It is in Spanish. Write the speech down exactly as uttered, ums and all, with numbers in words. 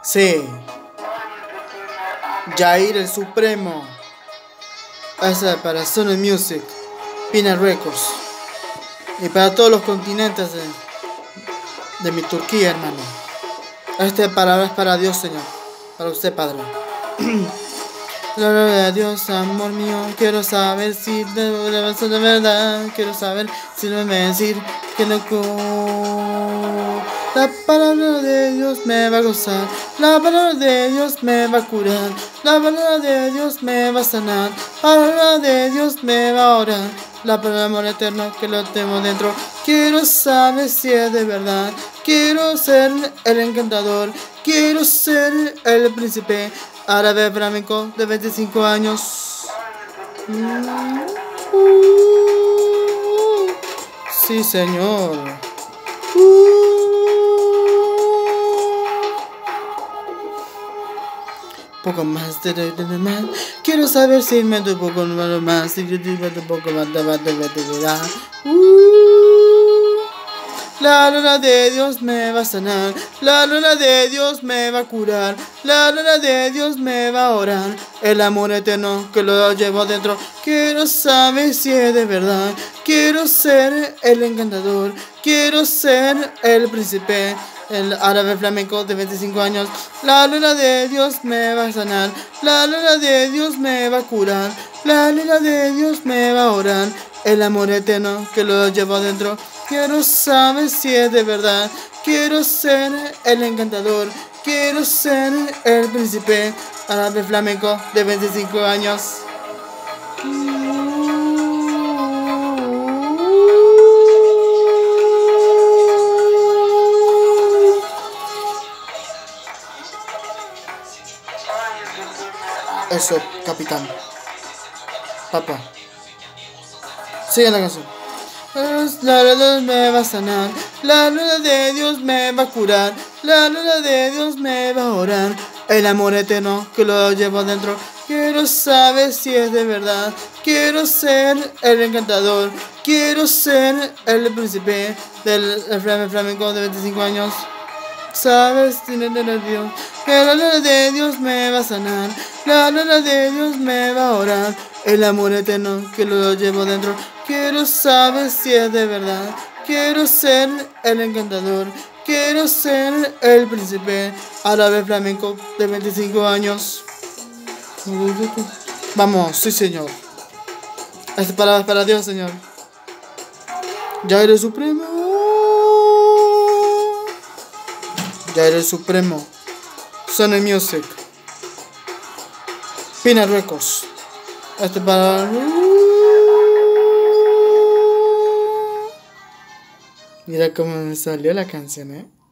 Sí, Jair el Supremo. Esa es para Sony Music, Pina Records. Y para todos los continentes de, de mi Turquía, hermano. Esta palabra es para Dios, Señor. Para usted, Padre. Gloria a Dios, amor mío. Quiero saber si de, de, de verdad. Quiero saber si no me decir que no. La palabra de Dios me va a gozar. La palabra de Dios me va a curar. La palabra de Dios me va a sanar. La palabra de Dios me va a orar. La palabra de amor eterno que lo tengo dentro. Quiero saber si es de verdad. Quiero ser el encantador. Quiero ser el príncipe árabe flamenco de veinticinco años. Mm. Uh. Sí, señor. Uh. Poco más de, de, de más. Quiero saber si me doy un poco más. Si yo digo un poco más de más de verdad. La luna de Dios me va a sanar. La luna de Dios me va a curar. La luna de Dios me va a orar. El amor eterno que lo llevo dentro. Quiero saber si es de verdad. Quiero ser el encantador. Quiero ser el príncipe. El árabe flamenco de veinticinco años. La luna de Dios me va a sanar. La luna de Dios me va a curar. La luna de Dios me va a orar. El amor eterno que lo llevo dentro. Quiero saber si es de verdad. Quiero ser el encantador. Quiero ser el príncipe árabe flamenco de veinticinco años. Eso, capitán. Papá. Sigue la canción. La luna me va a sanar. La luna de Dios me va a curar. La luna de Dios me va a orar. El amor eterno que lo llevo dentro. Quiero saber si es de verdad. Quiero ser el encantador. Quiero ser el príncipe del flamenco de veinticinco años. Sabes, tiene Dios, que la luna de Dios me va a sanar. La luna de Dios me va a orar. El amor eterno que lo llevo dentro. Quiero saber si es de verdad. Quiero ser el encantador. Quiero ser el príncipe árabe flamenco de veinticinco años. Vamos, sí, señor. Esta palabra es para Dios, Señor. Jair el Supremo. Jair el Supremo. Sony Music. Pina Records. Este para. Mira cómo me salió la canción, eh.